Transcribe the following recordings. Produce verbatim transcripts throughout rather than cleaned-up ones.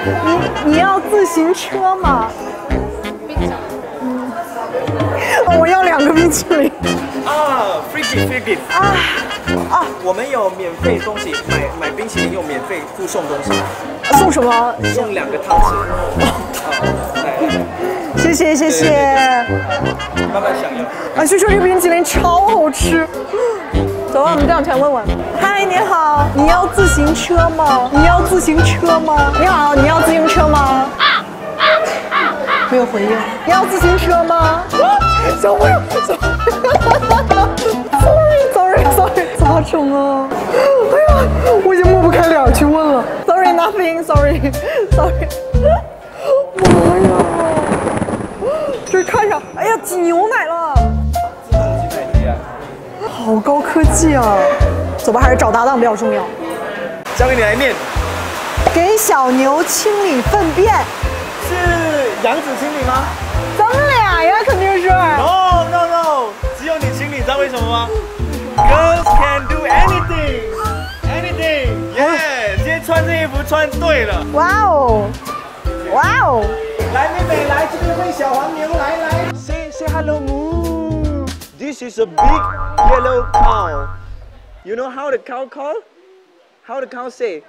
你你要自行车吗？嗯，我要两个冰淇淋。 啊 ，free gift free gift 啊啊！ 我们有免费东西，买买冰淇淋有免费附送东西。 送什么？ 送两个汤匙。 谢谢谢谢。 慢慢享用。 啊，据说这个冰淇淋超好吃。走吧，我们这样全问问。嗨，你好，你要自行车吗？你要自行车吗？你好，你要自行车吗？没有回应。你要自行车吗？小朋友，小，sorry sorry sorry， 咋整啊？哎呀，我已经抹不开脸去问了。Sorry nothing sorry sorry。妈呀！这看上，哎呀，挤牛奶了。好高科技啊！走吧，还是找搭档比较重要。 交给你来念。 给小牛清理粪便。 是杨子清理吗？ 咱们俩呀，肯定是。 No no no， 只有你清理，知道为什么吗 ？Girls can do anything anything。耶，今天穿这衣服穿对了。 哇哦，哇哦！ 来，妹妹，来这边喂小黄牛，来来。Say say hello moo。This is a big yellow cow. You know how the cow call? How the cow say?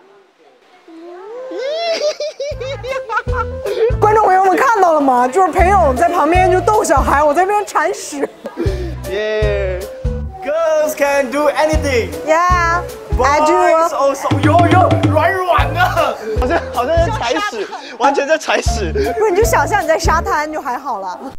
观众朋友们看到了吗？就是裴勇在旁边就逗小孩，我在这边铲屎。 Yeah, girls can do anything. Yeah, I do. Boys also. 有有软软的，好像好像在踩屎，完全在踩屎。 不是，你就想象你在沙滩就还好了。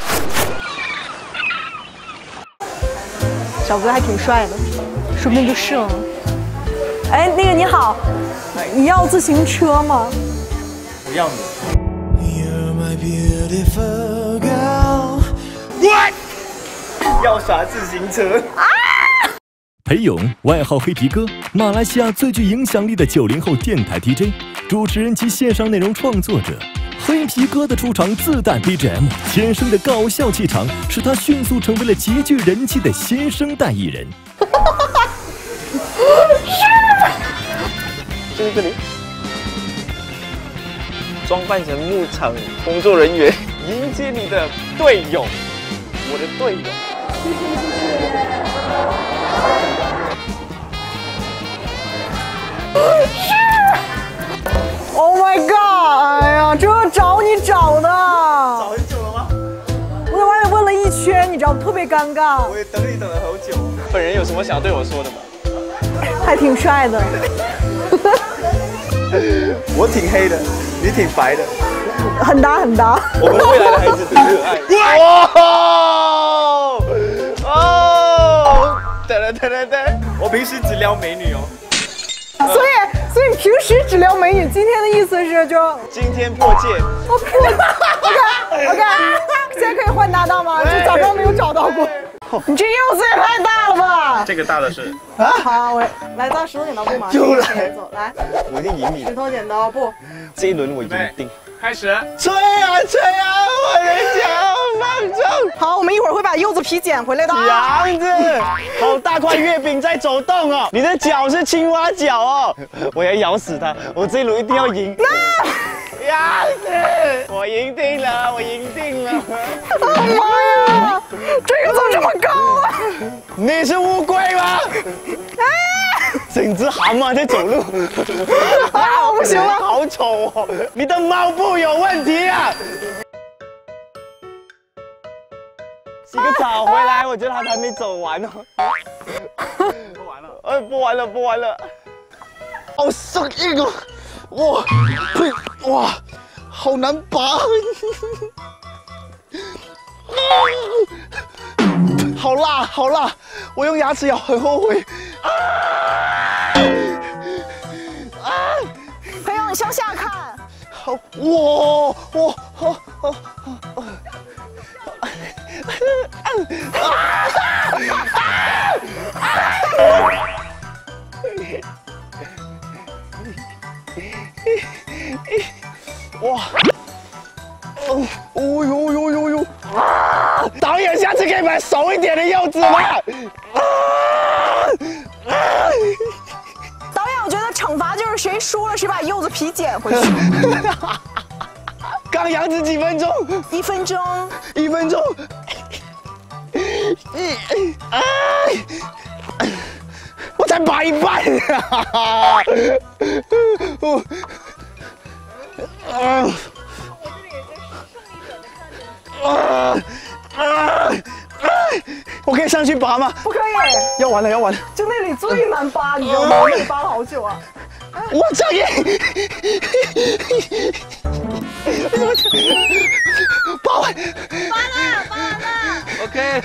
小哥还挺帅的，说不定就是了。哎，那个你好，你要自行车吗？ 不要你。What？ 要啥自行车？啊！ 裴勇，外号黑皮哥，马来西亚最具影响力的九零后电台 D J、主持人及线上内容创作者。黑皮哥的出场自带 B G M， 天生的搞笑气场使他迅速成为了极具人气的新生代艺人。 这里这里，装扮成牧场工作人员，迎接你的队友，我的队友。谢谢谢谢。 Oh my god！ 哎呀，这找你找的， 找很久了吗？ 我在外面问了一圈，你知道特别尴尬。 我也等你等了好久。本人有什么想要对我说的吗？ 还挺帅的。 我挺黑的，你挺白的， 很搭很搭。 我们未来的孩子很可爱。哇哦！噔噔噔噔噔！我平时只撩美女哦。 所以，所以你平时只撩美女，今天的意思是就今天破戒。 我破 OK OK， 现在可以换搭档吗？就假装没有找到过。你这柚子也太大了吧！ 这个大的是啊，好，我来到石头剪刀布嘛， 又来走来， 我一定赢你。 石头剪刀布， 这一轮我赢定。 开始， 吹啊吹啊，我的脚放纵。 好，我们一会儿会把柚子皮捡回来的。 杨子，好大块月饼在走动哦，你的脚是青蛙脚哦，我要咬死它，我这一轮一定要赢。杨子，我赢定了，我赢定了。 妈呀，这个怎么这么高啊？ 你是乌龟吗？整只蛤蟆在走路。 啊，我不行了， 好丑哦！你的猫步有问题啊！洗个澡回来，我觉得它还没走完哦。播完了，哎，播完了，播完了。好生硬哦！哇，呸，哇，好难拔。好辣，好辣！我用牙齿咬，很后悔。啊！ 裴勇，你向下看。 好，哇哇，好好好。哇！哦哦呦呦呦呦！啊！导演，下次可以买熟一点的柚子吗？啊！ 导演，我觉得惩罚就是谁输了谁把柚子皮捡回去。 刚养殖几分钟？ 一分钟。 一分钟。一哎，我才拔一半啊！我啊啊啊！我可以上去拔吗？ 不可以。 要完了，要完了。 就那里最难拔，你知道吗？我那里拔了好久啊。 我这里，拔完， 拔了，拔完了。 OK。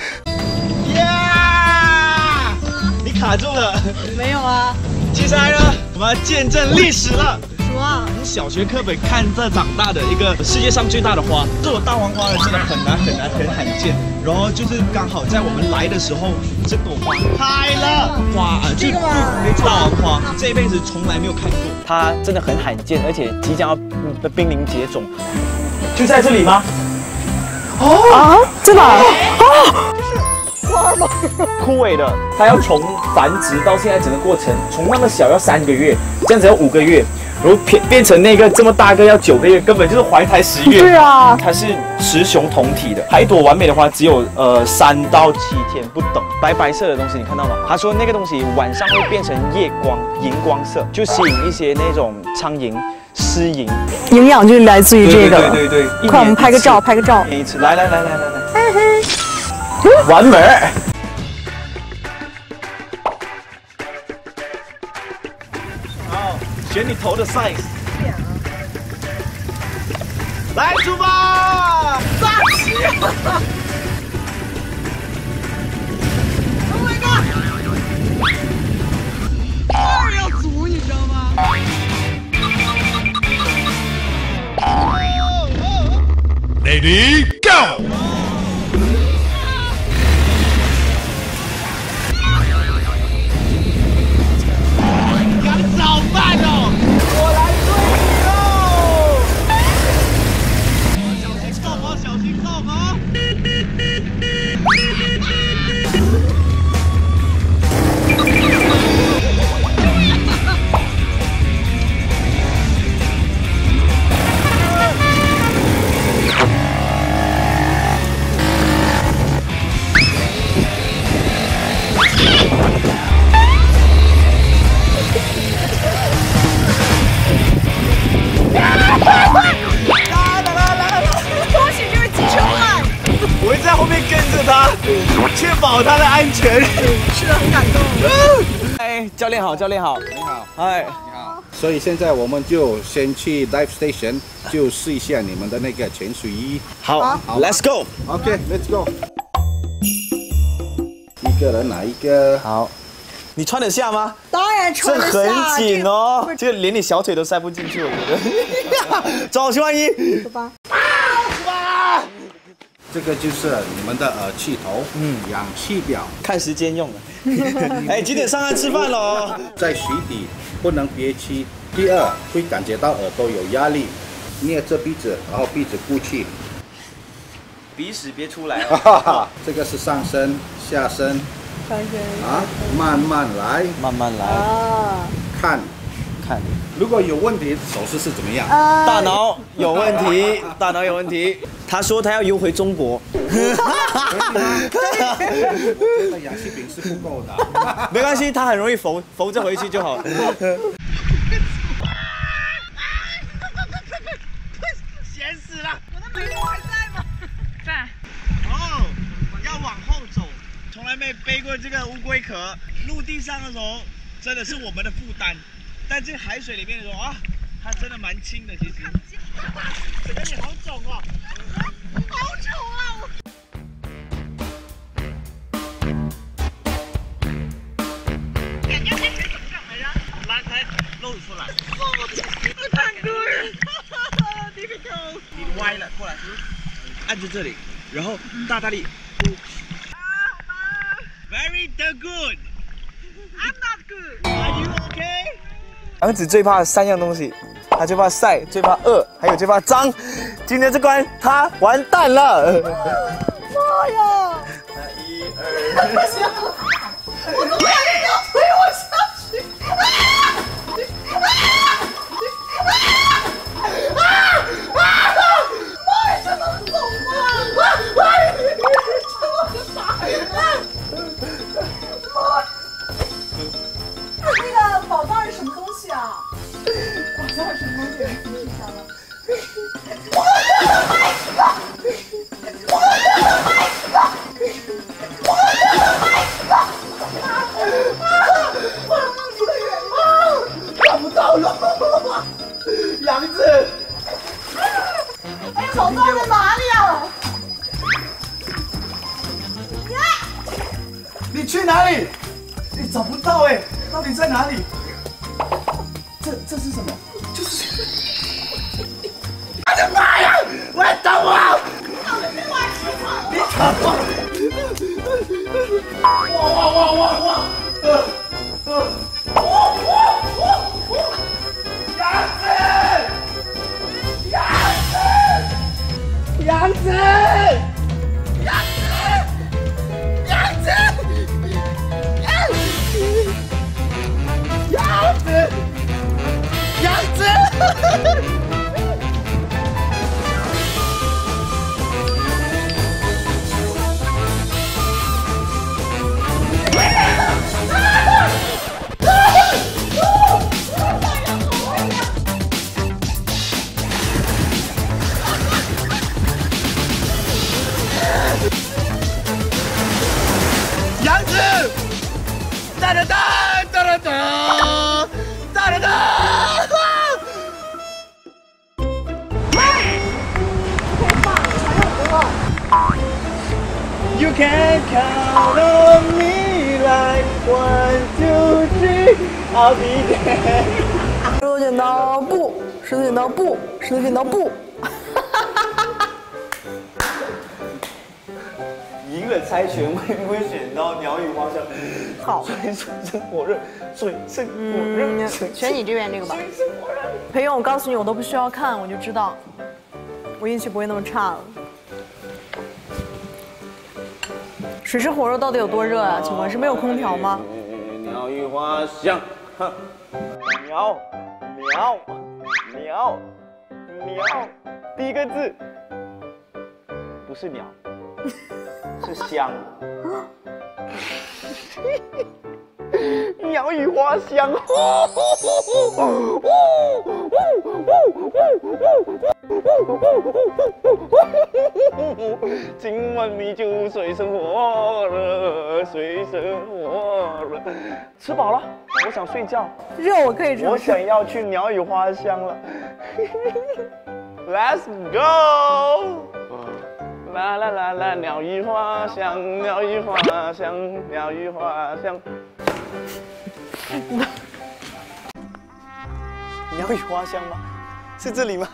你卡住了。 没有啊。 接下来呢，我们要见证历史了。 什么？ 从小学课本看着长大的一个世界上最大的花，这种大黄花呢，真的很难很难很罕见。然后就是刚好在我们来的时候，这朵花开了，花啊，就没错，大黄花，这一辈子从来没有看过。它真的很罕见，而且即将要濒临绝种。就在这里吗？ 哦啊，在哪？啊！花吗？ 枯萎的，它要从繁殖到现在整个过程，从那么小要三个月，这样子要五个月，然后变变成那个这么大个要九个月，根本就是怀胎十月。 对啊， 它是雌雄同体的。还一朵完美的花只有呃三到七天不等。白白色的东西你看到吗？他说那个东西晚上会变成夜光荧光色，就吸引一些那种苍蝇。湿蝇， 营养就来自于这个。 对对对对， 快，我们拍个照，拍个照。 一次，来来来来来来，完美。 好，选你头的 size。来，出发！扎起！Oh my god！ 二要足，你知道吗？ Ready, go！ 赶早饭哦！我来追你喽！小心扣哦，小心扣哦！我会在后面跟着他，确保他的安全。 是的，很感动。 哎，教练好，教练好， 你好， 哎， 你好。所以现在我们就先去 dive station， 就试一下你们的那个潜水衣。 好 ，Let's go。 OK，Let's go。一个人拿一个。 好，你穿得下吗？ 当然穿得下。 这很紧哦，这个连你小腿都塞不进去，我觉得。走，去换衣。 走吧。 哇！ 这个就是你们的呃气头，嗯，氧气表， 看时间用的。哎，几点上岸吃饭了哦？ 在水底不能憋气。第二，会感觉到耳朵有压力，捏着鼻子，然后鼻子鼓气。 鼻屎别出来哦。 这个是上身、下身， 上身啊，慢慢来， 慢慢来， 啊， 看。 看。 如果有问题，手势是怎么样？ 大脑有问题，大脑有问题。他说他要游回中国。 这个氧气瓶是不够的。 没关系，他很容易浮浮着回去就好。咸死了！我的美梦还在吗？在。哦，要往后走，从来没背过这个乌龟壳。陆地上的时候真的是我们的负担，但这海水里面的时候啊，它真的蛮轻的，其实。整个脸好肿哦。好丑啊！我。感觉这水怎么上来呀？拉开，露出来。哦，这太多人，difficult。你歪了，过来，按住这里，然后大大力。啊，好吧。Very good. I'm not good. Are you okay? 杨子最怕三样东西。他最怕晒，最怕饿，还有最怕脏。今天这关他完蛋了。 妈呀！ 一二， 不行，我怎么感觉你要推我下去？啊啊啊看不到了，杨子， 哎，手抓在哪里啊？ 你去哪里？你找不到哎，到底在哪里？这这是什么？就是。我的妈呀！喂，等我！你等我！哇哇哇哇哇！呃呃。杨子，杨子，杨子，杨子，杨子。杨子，哒哒哒哒哒哒哒哒哒。You can count on me like one, two, three, I'll be there。 石头剪刀布，石头剪刀布，石头剪刀布。 赢了猜拳会不会选到鸟语花香？ 好， 水深火热，水深火热。 嗯，选你这边这个吧。裴勇，我告诉你，我都不需要看，我就知道，我运气不会那么差了。水深火热到底有多热啊？请问是没有空调吗？ 鸟语花香，哼，鸟，鸟，鸟，鸟，第一个字不是鸟。是香，鸟语花香。今晚你就水深火热，水深火热。吃饱了，我想睡觉。 热我可以吃。 我想要去鸟语花香了。Let's go。啦啦啦啦，鸟语花香，鸟语花香，鸟语花香。鸟语花香吗？是这里吗？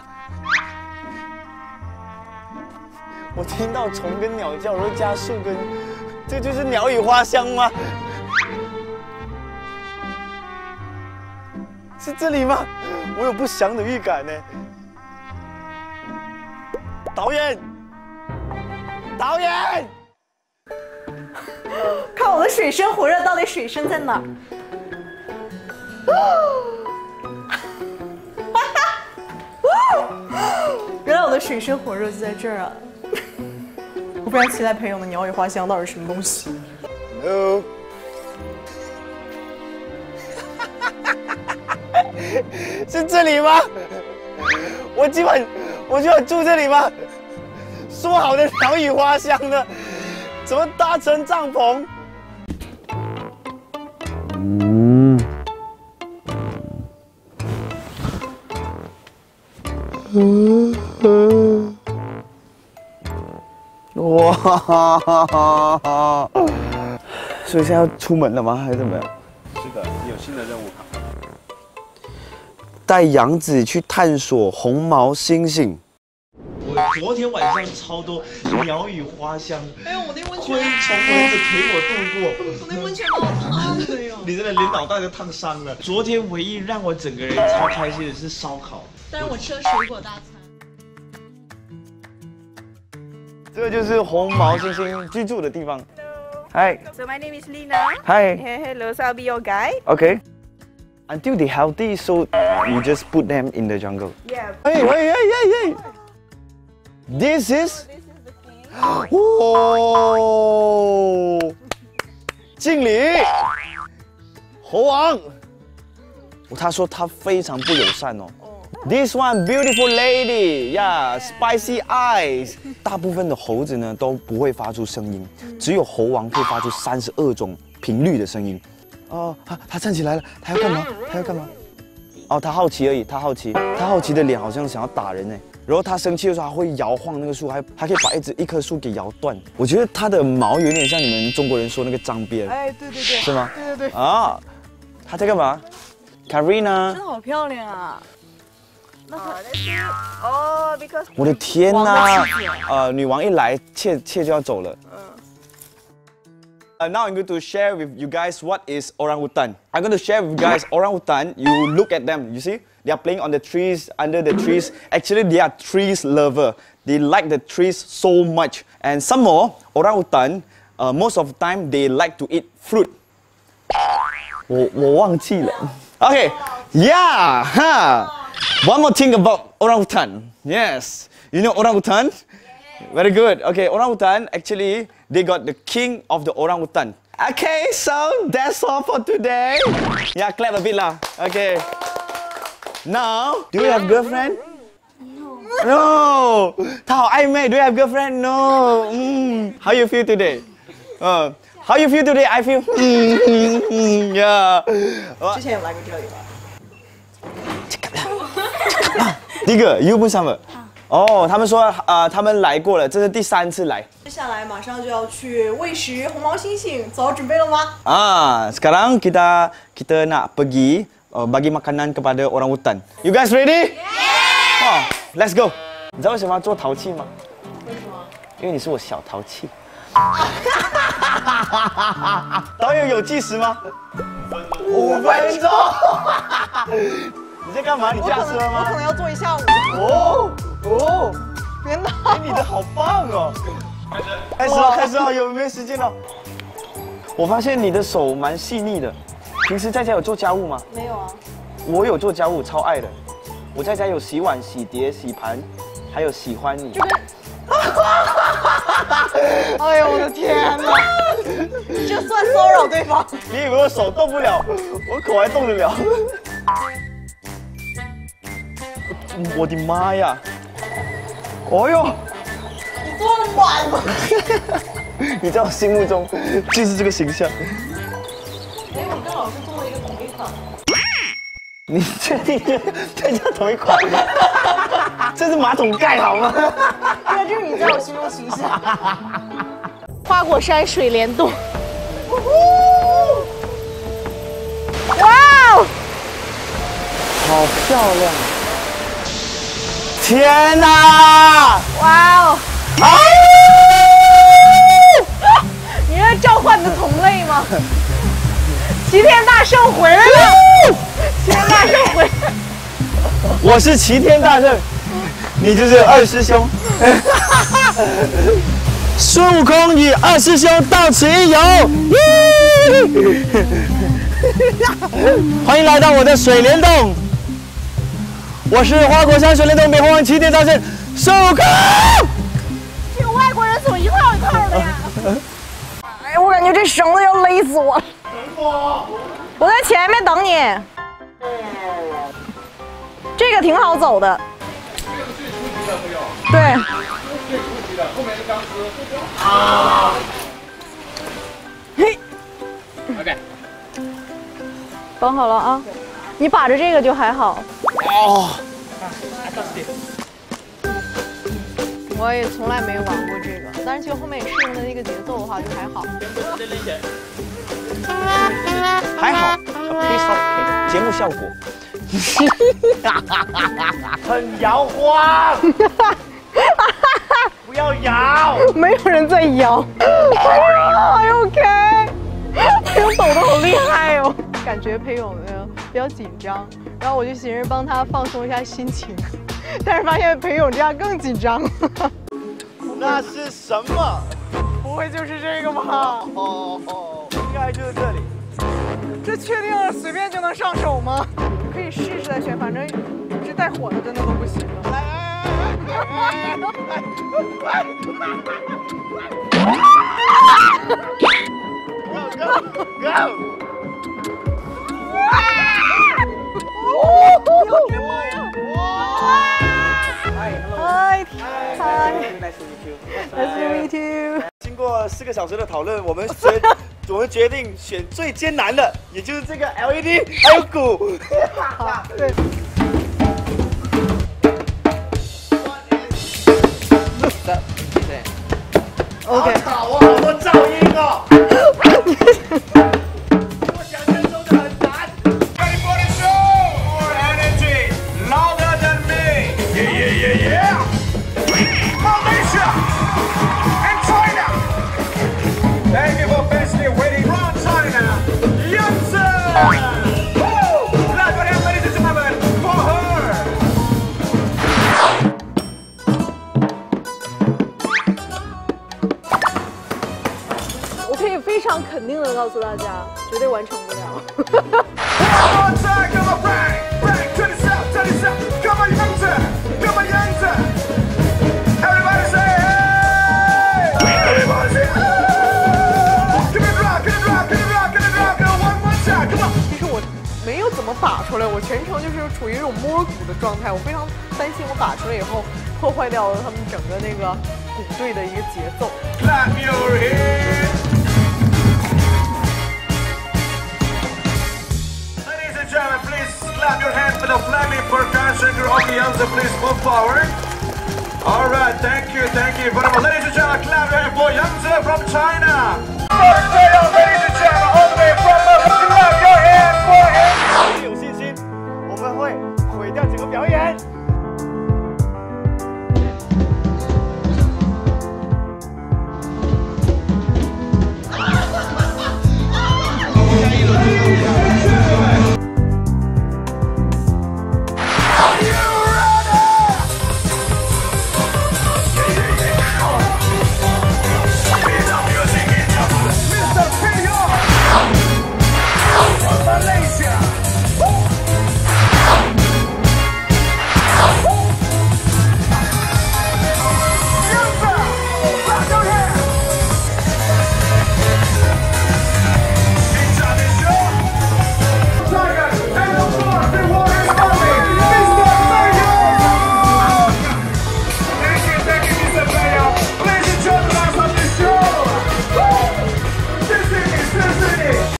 我听到虫跟鸟叫，然后加树根，这就是鸟语花香吗？是这里吗？我有不祥的预感呢。导演。导演， 看我的水深火热，到底水深在哪儿？原来我的水深火热就在这儿啊！我非常期待裴勇的鸟语花香到底是什么东西。 Hello。是这里吗？我今晚我就要住这里吗？说好的鸟语花香呢？怎么搭成帐篷？嗯嗯。哇！所以现在要出门了吗？还是怎么样？ 是的，有新的任务。 带杨子去探索红毛猩猩。 我昨天晚上超多鸟语花香， 哎呦，我那温昆虫蚊子陪我度过。 我那温泉好烫的哟。 你真的连脑袋都烫伤了。昨天唯一让我整个人超开心的是烧烤， 但是我吃了水果大餐。 这就是红毛猩猩居住的地方。Hi. So my name is Lina. Hi. Hello, so I'll be your guide. Okay. Until they're healthy, so you just put them in the jungle. Yeah. Hey, hey, hey, hey, hey. This is. This is the king. 哦，敬礼，猴王。他说他非常不友善哦。 This one beautiful lady, yeah, spicy eyes。大部分的猴子呢都不会发出声音，只有猴王会发出三十二种频率的声音。哦，他他站起来了，他要干嘛？他要干嘛？哦，他好奇而已，他好奇，他好奇的脸好像想要打人哎。然后他生气的时候，他会摇晃那个树，还还可以把一只一棵树给摇断。我觉得他的毛有点像你们中国人说那个张边。 哎，对对对， 是吗？ 对对对。 啊，他在干嘛 ？Karina， 真的好漂亮啊！ 那它哦 ，because 我的天哪！呃，女王一来，妾妾就要走了。Uh, now I'm going to share with you guys what is orangutan. I'm going to share with you guys orangutan. You look at them. You see, they are playing on the trees, under the trees. Actually, they are trees lover. They like the trees so much. And some more, orangutan, uh, most of the time they like to eat fruit. 我我忘记了。Okay, yeah, huh. One more thing about orangutan. Yes, you know orangutan? Very good. Okay, orangutan actually they got the king of the orangutan. Okay, so that's all for today. Yeah, clap a bit lah. Okay. Now, do you have girlfriend? No. No. 他好暧昧。Do you have girlfriend? No. Mm. How you feel today? Uh, how you feel today? I feel. Mm, mm, mm, yeah. 之前有来过这里吗？ 第一个 you 不sama。哦，他们说呃，他们来过了，这是第三次来。 接下来马上就要去喂食红毛猩猩，做好准备了吗？ Ah, sekarang kita kita nak pergi uh, bagi makanan kepada orangutan. You guys ready? Yeah! Oh, let's go. 你知道为什么要做陶器吗？ 为什么？ 因为你是我小陶器。导演有计时吗？五分钟。你在干嘛？你驾车吗？ 我可能要做一下午。 哦哦， 别闹！ 哎，你的好棒哦！开始了，开始了，有没有时间了？我发现你的手蛮细腻的。平时在家有做家务吗？ 没有啊。 我有做家务，超爱的。我在家有洗碗、洗碟、洗盘，还有喜欢你。 哎呦我的天哪！这算骚扰对方？ 你以为我手动不了，我口还动得了？我的妈呀！哦呦！ 你做的满吗？ 你在我心目中就是这个形象。 哎，我跟老师做了一个同一款。 你确定这叫同一款？这是马桶盖好吗？ 对，这是你在我心中形象。花果山水帘洞。哇哦！ 好漂亮！天哪！ 哇哦！啊！你是召唤你的同类吗？齐天大圣回来了！齐天大圣回来！ 我是齐天大圣，你就是二师兄。孙悟空与二师兄到此一游。欢迎来到我的水帘洞。我是花果山水帘洞美猴王齐天大圣孙悟空。 这个外国人怎么一套一套的呀？哎，我感觉这绳子要勒死我。我在前面等你。这个挺好走的。对。最初级的，后面是钢丝。啊。嘿。OK。绑好了啊，你把着这个就还好。哦。我也从来没有玩过这个，但是就后面也适应的那个节奏的话就还好。 还好 ，piece of cake， 节目效果。很摇晃。不要摇。 没有人在摇。哎呦 ，OK。裴勇抖得好厉害哦，感觉裴勇呢比较紧张，然后我就寻思帮他放松一下心情，但是发现裴勇这样更紧张。 那是什么？ 不会就是这个吧？ 哦哦，应该就是这里。 这确定随便就能上手吗？可以试试再选，反正这带火的真的都不行了。来来来来！Go go go！ 哇！哦，有这么样！哇！ Hi. Hi. Nice to meet you. Nice to meet you. 经过四个小时的讨论，我们决我们决定选最艰难的，也就是这个 L E D 还有鼓。 好，对。OK。 好啊，好多噪音哦。我想象中的很难。Ready for the show? More energy, louder than me. Yeah, yeah, yeah, yeah. Malaysia and China. Thank you for patiently waiting from China. Yangtze. Woo! Clap your hands, ladies and gentlemen, for her. 我可以非常肯定的告诉大家，绝对完成不了。 One more time, come on, Frank, Frank, to the south, to the south. Come on, Yangtze, come on, Yangtze. Everybody say hey! Everybody say hey! Come on, rock, come on, rock, come on, rock, come on, rock. One more time, come on. 其实我没有怎么把出来，我全程就是处于一种摸鼓的状态。我非常担心我把出来以后破坏掉了他们整个那个鼓队的一个节奏。 Clap your hands. Ladies and gentlemen, please clap your hands for the flaming percussion group of the Yangtze. Please move forward. All right, thank you, thank you very much. Ladies and gentlemen, clap your hands for Yangtze from China. Ladies and gentlemen, all the way from clap your hands for him. 有信心，我们会毁掉整个表演。